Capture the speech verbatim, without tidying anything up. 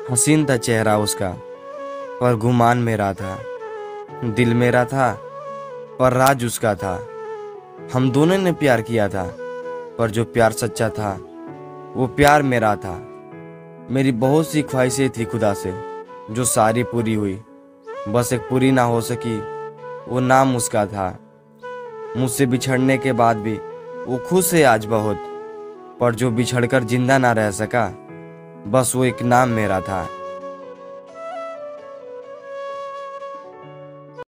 हसीन था चेहरा उसका, पर गुमान मेरा था। दिल मेरा था, पर राज उसका था। हम दोनों ने प्यार किया था, पर जो प्यार सच्चा था वो प्यार मेरा था। मेरी बहुत सी ख्वाहिशें थी खुदा से, जो सारी पूरी हुई। बस एक पूरी ना हो सकी, वो नाम उसका था। मुझसे बिछड़ने के बाद भी वो खुश है आज बहुत, पर जो बिछड़कर जिंदा ना रह सका, बस वो एक नाम मेरा था।